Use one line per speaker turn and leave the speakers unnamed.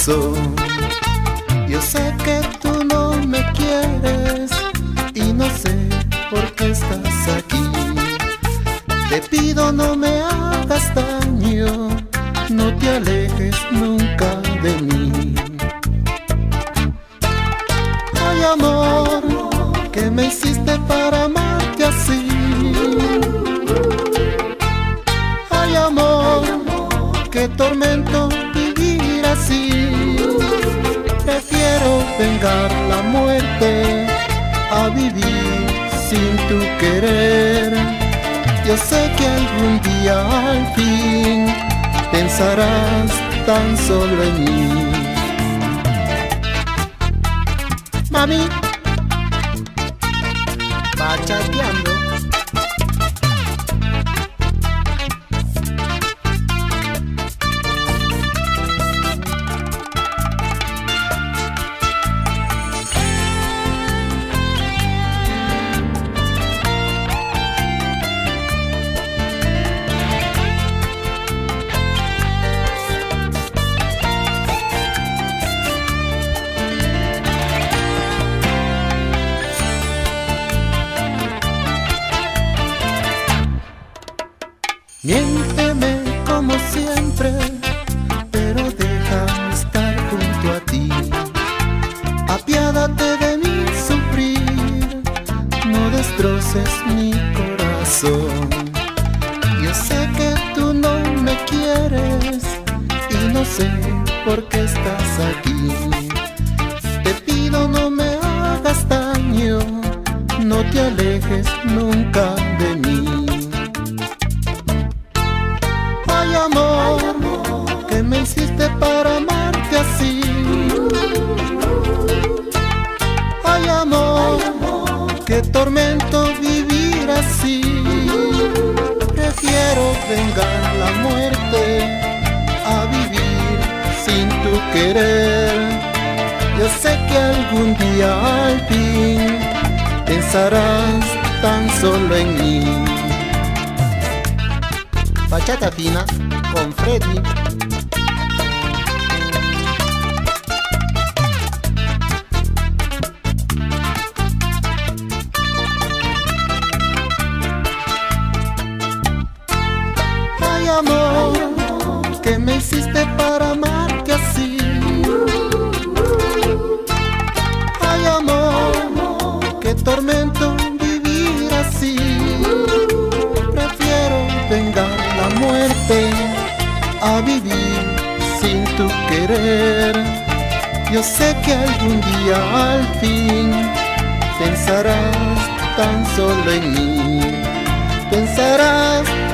corazón. Yo sé que tú no me quieres y no sé por qué estás aquí. Te pido no me hagas daño, no te alejes nunca de mí. Ay amor, ¿qué me hiciste para amarte así? Ay amor, qué tormento vivir así. Prefiero vengar la muerte a vivir sin tu querer. Yo sé que algún día al fin pensarás tan solo en mí. Mami, bachateando. Miénteme como siempre, pero déjame estar junto a ti. Apiádate de mi sufrir, no destroces mi corazón. Yo sé que tú no me quieres y no sé por qué estás aquí. Te pido no me hagas daño, no te alejes nunca de mí. Ay amor, ¿qué me hiciste para amarte así? Ay amor, qué tormento vivir así. Prefiero vengar la muerte a vivir sin tu querer. Yo sé que algún día al fin pensarás tan solo en mí. Bachata fina con Freddy. Ay amor, ¿qué me hiciste para amarte así? Ay amor, qué tormento vivir así. Prefiero vengar la muerte a vivir sin tu querer. Yo sé que algún día al fin pensarás tan solo en mí. Pensarás